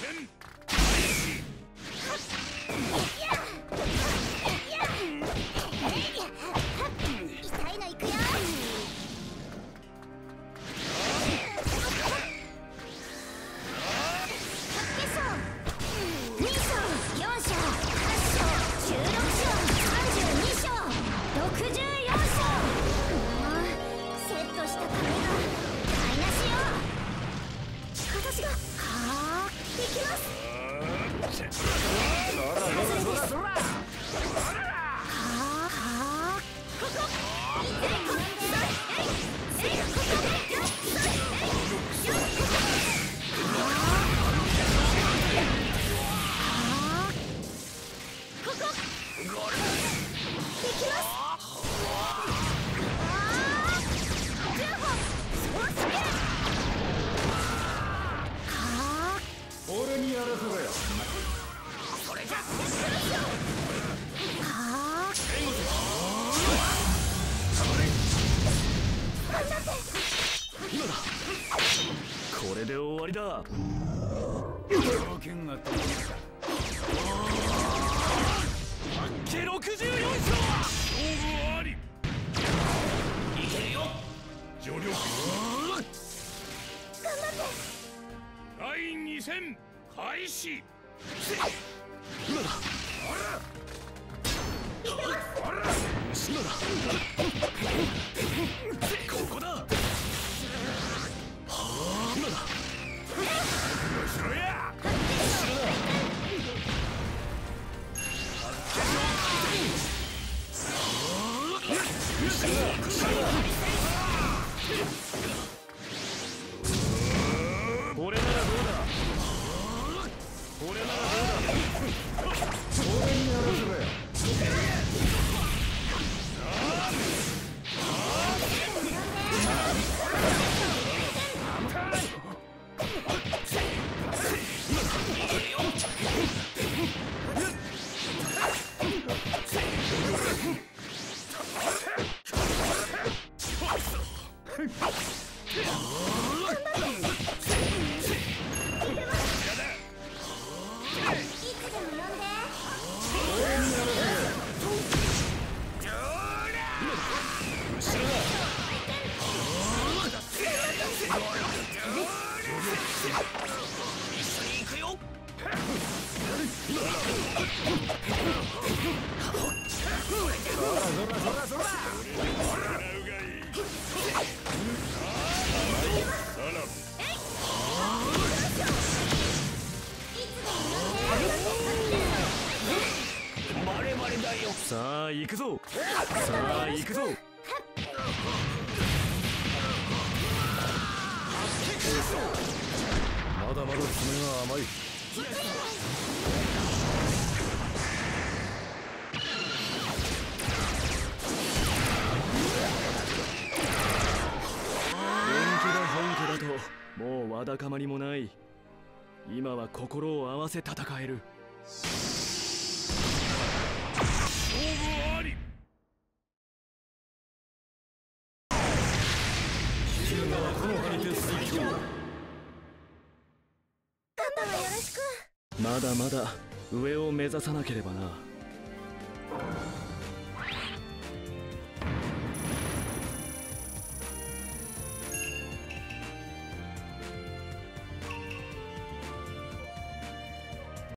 これで終わりだ。 条件が整った。 八景64勝。勝負あり。いけるよ。助力。頑張って。第2戦開始。今だ。今だ。ここだ。今だ。後ろや。後ろだ。俺ならどうだ。俺ならどうだ。俺にやらせろよ。さあ行くぞ。さあ行くぞ。まだまだ爪が甘い。本気だともうわだかまりもない。今は心を合わせ戦える。勝負あり。昼がこの葉にて最強。 パパはよろしく。 まだまだ上を目指さなければな。